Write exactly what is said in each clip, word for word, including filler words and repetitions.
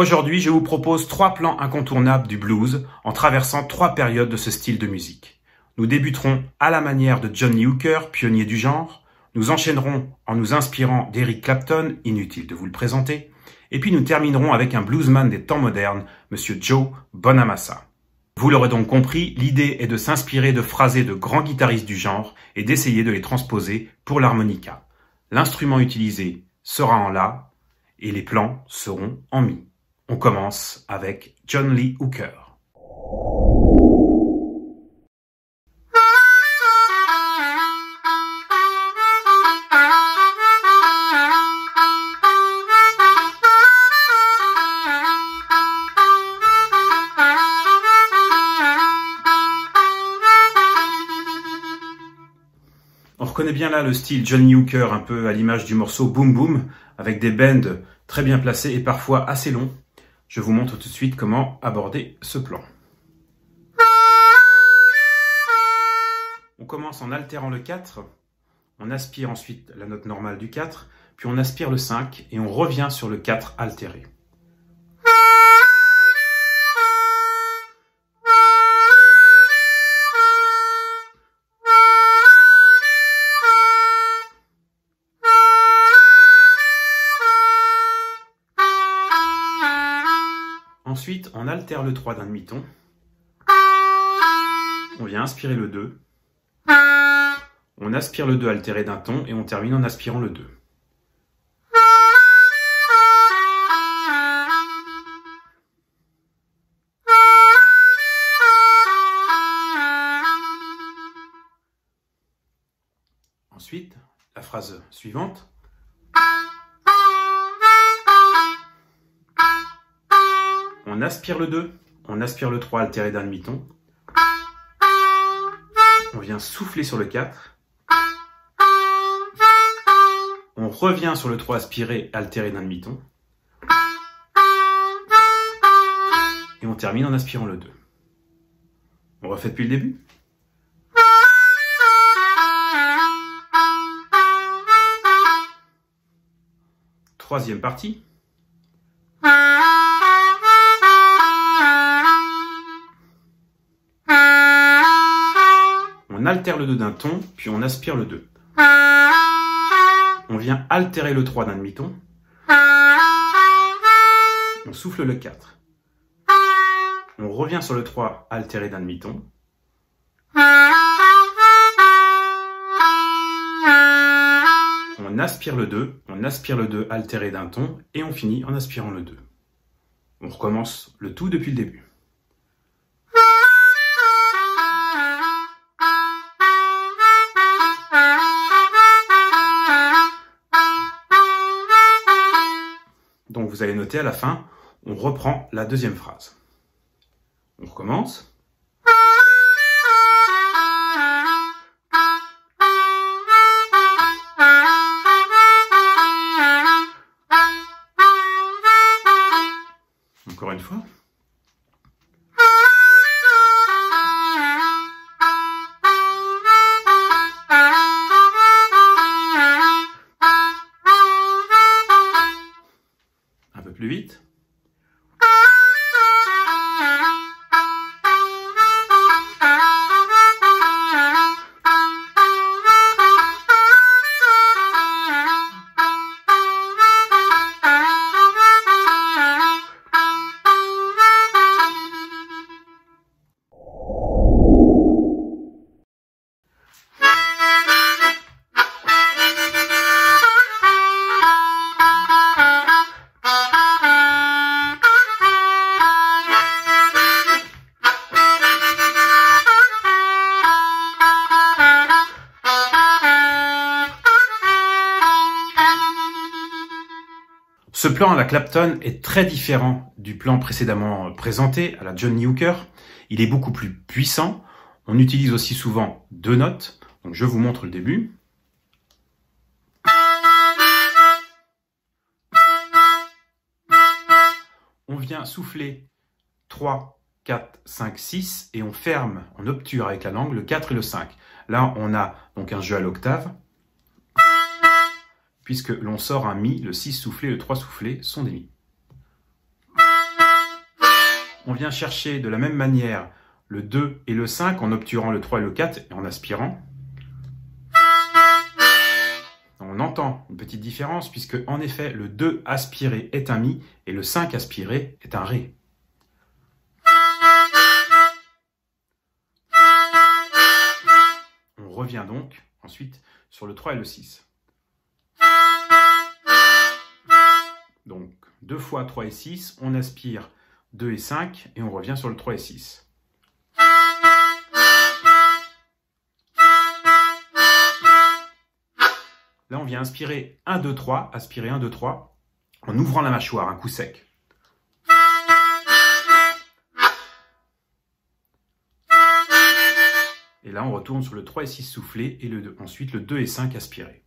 Aujourd'hui, je vous propose trois plans incontournables du blues en traversant trois périodes de ce style de musique. Nous débuterons à la manière de Johnny Hooker, pionnier du genre. Nous enchaînerons en nous inspirant d'Eric Clapton, inutile de vous le présenter. Et puis nous terminerons avec un bluesman des temps modernes, Monsieur Joe Bonamassa. Vous l'aurez donc compris, l'idée est de s'inspirer de phrasés de grands guitaristes du genre et d'essayer de les transposer pour l'harmonica. L'instrument utilisé sera en La et les plans seront en Mi. On commence avec John Lee Hooker. On reconnaît bien là le style Johnny Hooker, un peu à l'image du morceau Boom Boom, avec des bends très bien placés et parfois assez longs. Je vous montre tout de suite comment aborder ce plan. On commence en altérant le quatre, on aspire ensuite la note normale du quatre, puis on aspire le cinq et on revient sur le quatre altéré. Ensuite, on altère le trois d'un demi-ton. On vient inspirer le deux. On aspire le deux altéré d'un ton et on termine en aspirant le deux. Ensuite, la phrase suivante. On aspire le deux, on aspire le trois altéré d'un demi-ton. On vient souffler sur le quatre. On revient sur le trois aspiré altéré d'un demi-ton. Et on termine en aspirant le deux. On refait depuis le début. Troisième partie. On altère le deux d'un ton, puis on aspire le deux. On vient altérer le trois d'un demi-ton. On souffle le quatre. On revient sur le trois altéré d'un demi-ton. On aspire le deux, on aspire le deux altéré d'un ton, et on finit en aspirant le deux. On recommence le tout depuis le début. Donc vous allez noter à la fin, on reprend la deuxième phrase. On recommence. Encore une fois. Un peu plus vite. Ce plan à la Clapton est très différent du plan précédemment présenté à la Johnny Hooker. Il est beaucoup plus puissant. On utilise aussi souvent deux notes. Donc je vous montre le début. On vient souffler trois, quatre, cinq, six et on ferme, on obture avec la langue le quatre et le cinq. Là, on a donc un jeu à l'octave. Puisque l'on sort un Mi, le six soufflé, le trois soufflé sont des Mi. On vient chercher de la même manière le deux et le cinq en obturant le trois et le quatre et en aspirant. On entend une petite différence puisque en effet le deux aspiré est un Mi et le cinq aspiré est un Ré. On revient donc ensuite sur le trois et le six. Donc deux fois trois et six, on aspire deux et cinq et on revient sur le trois et six. Là, on vient inspirer un, deux, trois, aspirer un, deux, trois, en ouvrant la mâchoire, un coup sec. Et là, on retourne sur le trois et six soufflé et le deux, ensuite le deux et cinq aspiré.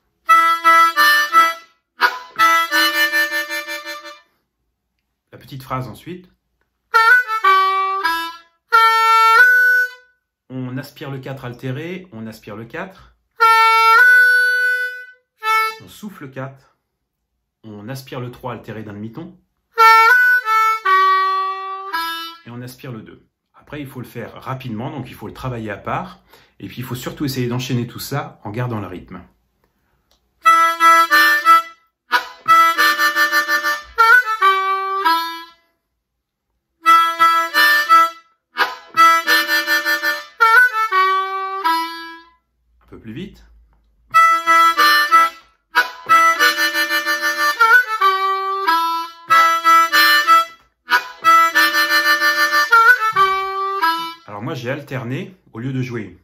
La petite phrase ensuite. On aspire le quatre altéré, on aspire le quatre. On souffle le quatre, on aspire le trois altéré d'un demi-ton, et on aspire le deux. Après, il faut le faire rapidement, donc il faut le travailler à part, et puis il faut surtout essayer d'enchaîner tout ça en gardant le rythme. Un peu plus vite. Moi, j'ai alterné au lieu de jouer.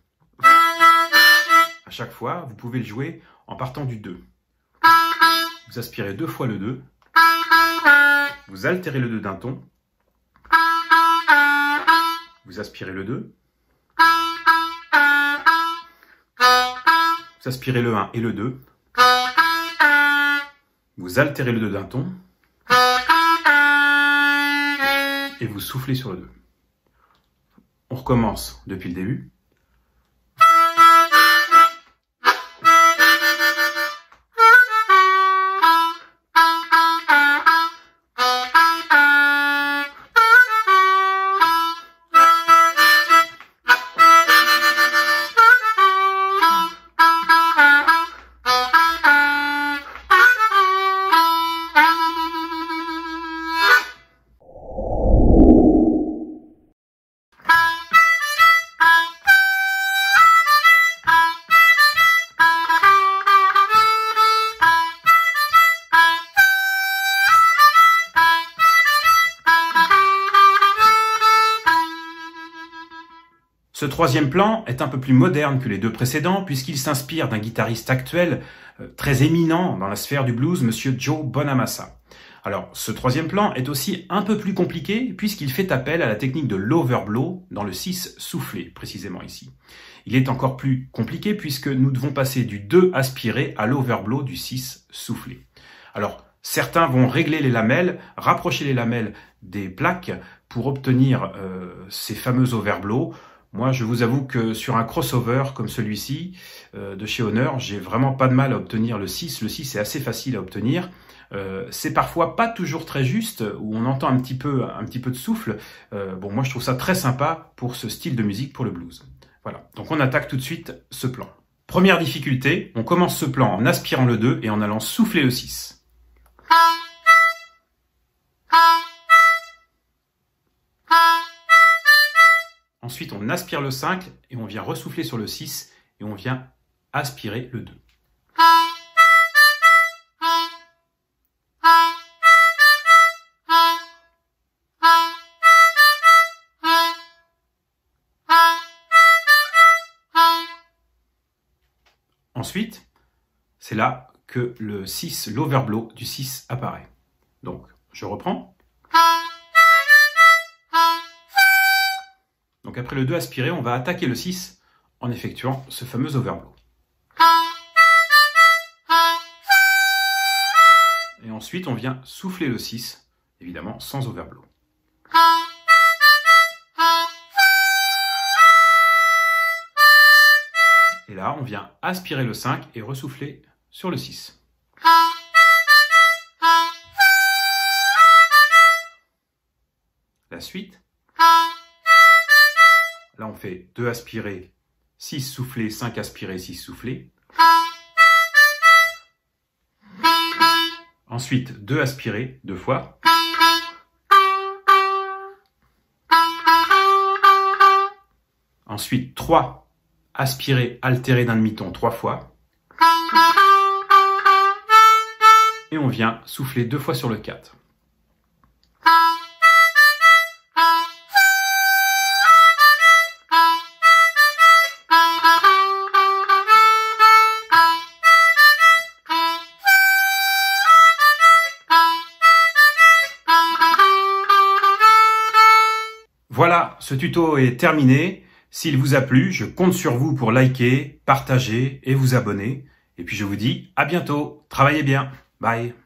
À chaque fois, vous pouvez le jouer en partant du deux. Vous aspirez deux fois le deux. Vous altérez le deux d'un ton. Vous aspirez le deux. Vous aspirez le un et le deux. Vous altérez le deux d'un ton. Et vous soufflez sur le deux. On recommence depuis le début. Ce troisième plan est un peu plus moderne que les deux précédents puisqu'il s'inspire d'un guitariste actuel euh, très éminent dans la sphère du blues, monsieur Joe Bonamassa. Alors, ce troisième plan est aussi un peu plus compliqué puisqu'il fait appel à la technique de l'overblow dans le six soufflé, précisément ici. Il est encore plus compliqué puisque nous devons passer du deux aspiré à l'overblow du six soufflé. Alors, certains vont régler les lamelles, rapprocher les lamelles des plaques pour obtenir euh, ces fameux overblows. Moi, je vous avoue que sur un crossover comme celui-ci, euh, de chez Honor, j'ai vraiment pas de mal à obtenir le six. Le six est assez facile à obtenir. Euh, c'est parfois pas toujours très juste, où on entend un petit peu, un petit peu de souffle. Euh, bon, moi, je trouve ça très sympa pour ce style de musique, pour le blues. Voilà, donc on attaque tout de suite ce plan. Première difficulté, on commence ce plan en aspirant le deux et en allant souffler le six. Ensuite, on aspire le cinq et on vient ressouffler sur le six et on vient aspirer le deux. Ensuite, c'est là que le six, l'overblow du six apparaît. Donc, je reprends. Donc après le deux aspiré, on va attaquer le six en effectuant ce fameux overblow. Et ensuite, on vient souffler le six, évidemment sans overblow. Et là, on vient aspirer le cinq et ressouffler sur le six. La suite. Là, on fait deux aspirés, six soufflés, cinq aspirés, six soufflés. Ensuite, deux aspirés, deux fois. Ensuite, trois aspirés altérés d'un demi-ton, trois fois. Et on vient souffler deux fois sur le quatre. Voilà, ce tuto est terminé. S'il vous a plu, je compte sur vous pour liker, partager et vous abonner. Et puis je vous dis à bientôt. Travaillez bien. Bye.